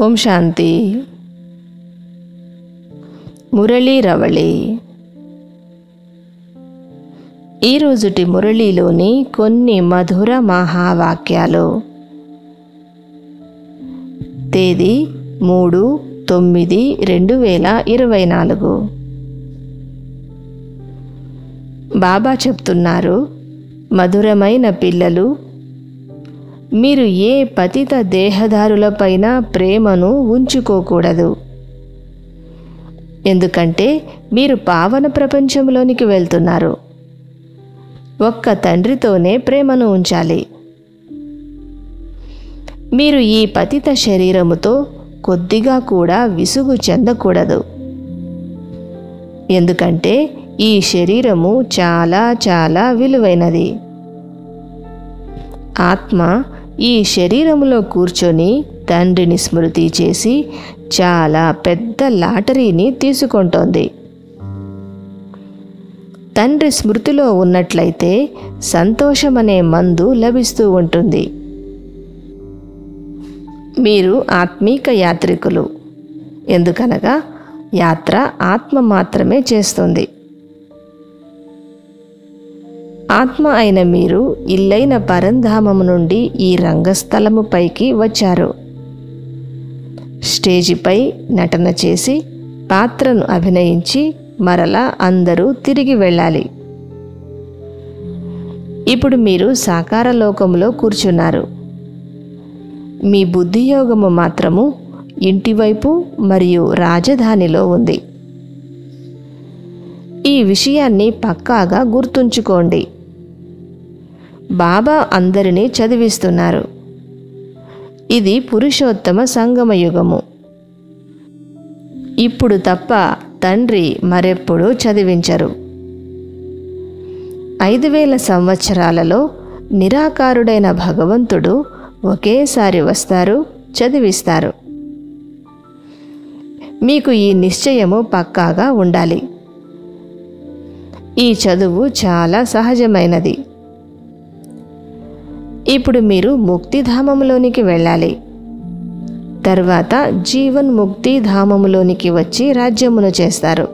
ఓం శాంతి. మురళీ రవళి. ఈరోజుటి మురళీలోని కొన్ని మధుర మహావాక్యాలు. తేదీ 3/9/2024. బాబా చెప్తున్నారు, మధురమైన పిల్లలు, మీరు ఏ పతిత దేహదారులపైన ప్రేమను ఉంచుకోకూడదు. ఎందుకంటే మీరు పావన ప్రపంచంలోనికి వెళ్తున్నారు. ఒక్క తండ్రితోనే ప్రేమను ఉంచాలి. మీరు ఈ పతిత శరీరముతో కొద్దిగా కూడా విసుగు చెందకూడదు. ఎందుకంటే ఈ శరీరము చాలా చాలా విలువైనది. ఆత్మ ఈ శరీరములో కూర్చొని తండ్రిని స్మృతి చేసి చాలా పెద్ద లాటరీని తీసుకుంటోంది. తండ్రి స్మృతిలో ఉన్నట్లయితే సంతోషమనే మందు లభిస్తూ ఉంటుంది. మీరు ఆత్మీక యాత్రికులు. ఎందుకనగా యాత్ర ఆత్మ మాత్రమే చేస్తుంది. ఆత్మ అయిన మీరు ఇల్లైన పరంధామము నుండి ఈ రంగస్థలము పైకి వచ్చారు. స్టేజిపై నటన చేసి పాత్రను అభినయించి మరలా అందరూ తిరిగి వెళ్ళాలి. ఇప్పుడు మీరు సాకార లోకంలో కూర్చున్నారు. మీ బుద్ధియోగము మాత్రము ఇంటివైపు మరియు రాజధానిలో ఉంది. ఈ విషయాన్ని పక్కాగా గుర్తుంచుకోండి. బాబా అందరినీ చదివిస్తున్నారు. ఇది పురుషోత్తమ సంగమ యుగము. ఇప్పుడు తప్ప తండ్రి మరెప్పుడూ చదివించరు. 5000 సంవత్సరాలలో నిరాకారుడైన భగవంతుడు ఒకేసారి వస్తారు, చదివిస్తారు. మీకు ఈ నిశ్చయము పక్కాగా ఉండాలి. ఈ చదువు చాలా సహజమైనది. ఇప్పుడు మీరు ముక్తిధామములోనికి వెళ్ళాలి. తర్వాత జీవన్ ముక్తి ధామములోనికి వచ్చి రాజ్యమును చేస్తారు.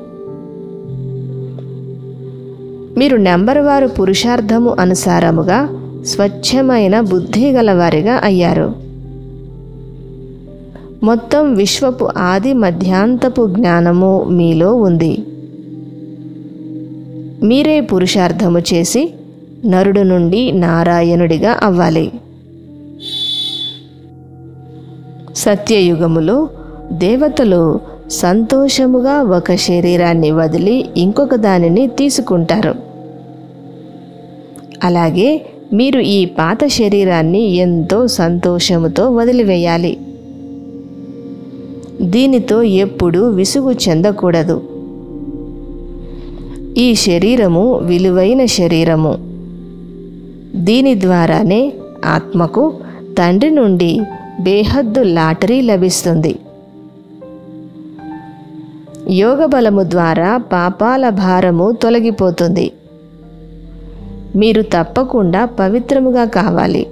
మీరు నెంబర్వారు పురుషార్థము అనుసారముగా స్వచ్ఛమైన బుద్ధి గలవారిగా అయ్యారు. మొత్తం విశ్వపు ఆది మధ్యాంతపు జ్ఞానము మీలో ఉంది. మీరే పురుషార్థము చేసి నరుడు నుండి నారాయణుడిగా అవ్వాలి. సత్యయుగములో దేవతలు సంతోషముగా ఒక శరీరాన్ని వదిలి ఇంకొక దానిని తీసుకుంటారు. అలాగే మీరు ఈ పాత శరీరాన్ని ఎంతో సంతోషముతో వదిలివేయాలి. దీనితో ఎప్పుడూ విసుగు చెందకూడదు. ఈ శరీరము విలువైన శరీరము. దీని ద్వారానే ఆత్మకు తండ్రి నుండి బేహద్దు లాటరీ లభిస్తుంది. యోగ బలము ద్వారా పాపాల భారము తొలగిపోతుంది. మీరు తప్పకుండా పవిత్రముగా కావాలి.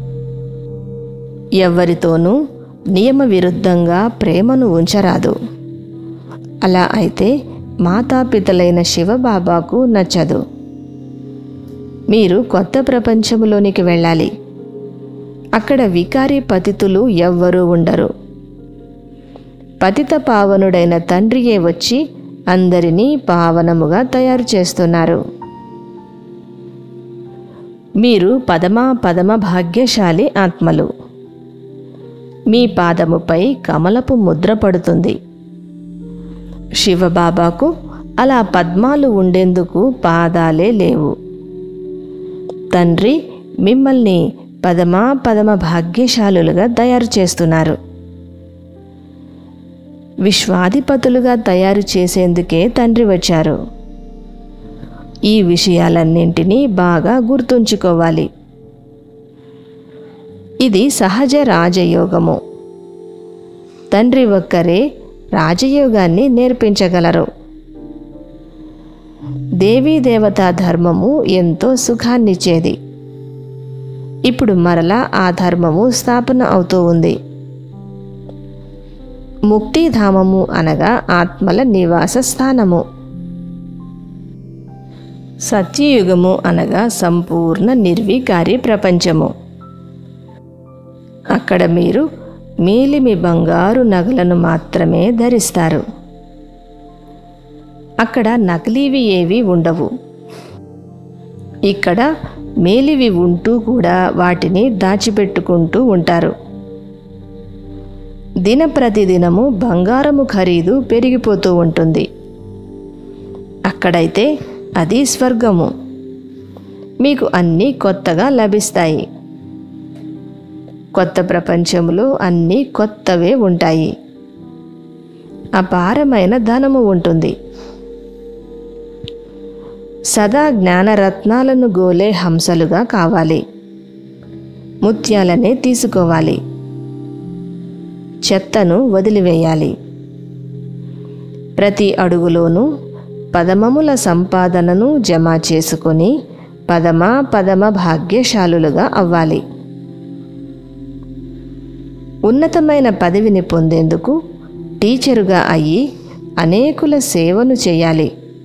ఎవ్వరితోనూ నియమ విరుద్ధంగా ప్రేమను ఉంచరాదు. అలా అయితే మాతాపితలైన శివబాబాకు నచ్చదు. మీరు కొత్త ప్రపంచంలోనికి వెళ్ళాలి. అక్కడ వికారి పతితులు ఎవ్వరూ ఉండరు. పతిత పావనుడైన తండ్రియే వచ్చి అందరినీ పావనముగా తయారు చేస్తున్నారు. మీరు పదమ భాగ్యశాలి ఆత్మలు. మీ పాదముపై కమలపు ముద్ర పడుతుంది. శివబాబాకు అలా పద్మాలు ఉండేందుకు పాదాలే లేవు. తండ్రి మిమ్మల్ని పదమ భాగ్యశాలులుగా తయారు చేస్తున్నారు. విశ్వాధిపతులుగా తయారు చేసేందుకే తండ్రి వచ్చారు. ఈ విషయాలన్నింటినీ బాగా గుర్తుంచుకోవాలి. ఇది సహజ రాజయోగము. తండ్రి ఒక్కరే రాజయోగాన్ని నేర్పించగలరు. దేవీ దేవతా ధర్మము ఎంతో సుఖాన్నిచ్చేది. ఇప్పుడు మరలా ఆ ధర్మము స్థాపన అవుతూ ఉంది. ముక్తిధామము అనగా ఆత్మల నివాస స్థానము. సత్యయుగము అనగా సంపూర్ణ నిర్వికారి ప్రపంచము. అక్కడ మీరు మేలిమి బంగారు నగలను మాత్రమే ధరిస్తారు. అక్కడ నకిలీవి ఏవి ఉండవు. ఇక్కడ మేలివి ఉంటూ కూడా వాటిని దాచిపెట్టుకుంటూ ఉంటారు. దినప్రతిదినము బంగారము ఖరీదు పెరిగిపోతూ ఉంటుంది. అక్కడైతే అది స్వర్గము. మీకు అన్నీ కొత్తగా లభిస్తాయి. కొత్త ప్రపంచంలో అన్నీ కొత్తవే ఉంటాయి. అపారమైన ధనము ఉంటుంది. సదా జ్ఞానరత్నాలను గోలే హంసలుగా కావాలి. ముత్యాలనే తీసుకోవాలి. చెత్తను వదిలివేయాలి. ప్రతి అడుగులోనూ పదమముల సంపాదనను జమ చేసుకొని పదమ భాగ్యశాలులుగా అవ్వాలి. ఉన్నతమైన పదవిని పొందేందుకు టీచరుగా అయ్యి అనేకుల సేవను చేయాలి.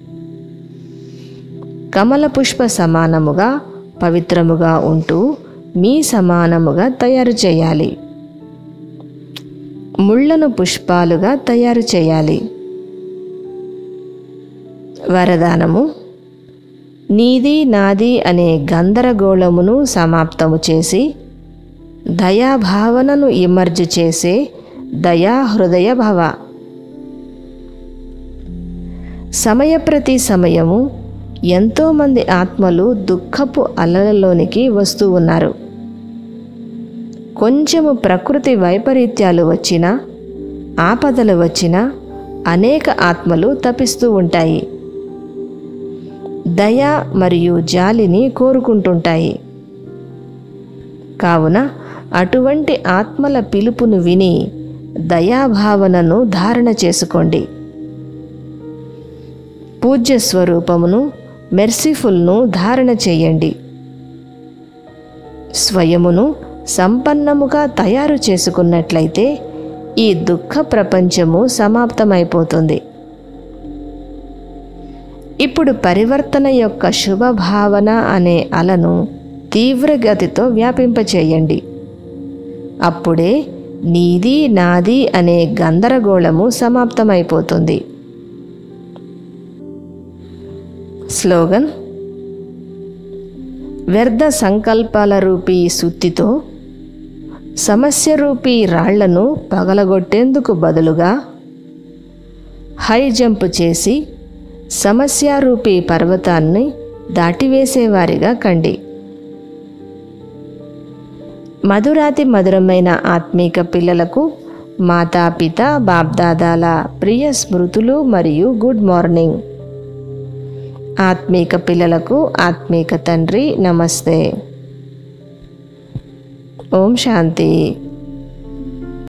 కమల పుష్ప సమానముగా పవిత్రముగా ఉంటూ మీ సమానముగా తయారు చేయాలి. ముళ్ళను పుష్పాలుగా తయారు చేయాలి. వరదానము: నీది నాది అనే గందరగోళమును సమాప్తము చేసి దయాభావనను ఇమర్జ్ చేసే దయాహృదయ భవ. సమయప్రతి సమయము ఎంతోమంది ఆత్మలు దుఃఖపు అలలలోనికి వస్తూ ఉన్నారు. కొంచెము ప్రకృతి వైపరీత్యాలు వచ్చినా, ఆపదలు వచ్చినా అనేక ఆత్మలు తపిస్తూ ఉంటాయి. దయ మరియు జాలిని కోరుకుంటుంటాయి. కావున అటువంటి ఆత్మల పిలుపును విని దయాభావనను ధారణ చేసుకోండి. పూజ్య స్వరూపమును మెర్సిఫుల్ను ధారణ చేయండి. స్వయమును సంపన్నముగా తయారు చేసుకున్నట్లయితే ఈ దుఃఖ ప్రపంచము సమాప్తమైపోతుంది. ఇప్పుడు పరివర్తన యొక్క శుభభావన అనే అలను తీవ్రగతితో వ్యాపింపచేయండి. అప్పుడే నీది నాది అనే గందరగోళము సమాప్తమైపోతుంది. స్లోగన్: వ్యర్థ సంకల్పాల రూపీ సుత్తితో సమస్య రూపీ రాళ్లను పగలగొట్టేందుకు బదులుగా హై జంప్ చేసి సమస్యారూపీ పర్వతాన్ని దాటివేసేవారిగా కండి. మధురాతి మధురమైన ఆత్మీక పిల్లలకు మాతాపిత బాప్దాదాల ప్రియ స్మృతులు మరియు గుడ్ మార్నింగ్. ఆత్మీక పిల్లలకు ఆత్మీక తండ్రి నమస్తే. ఓం శాంతి.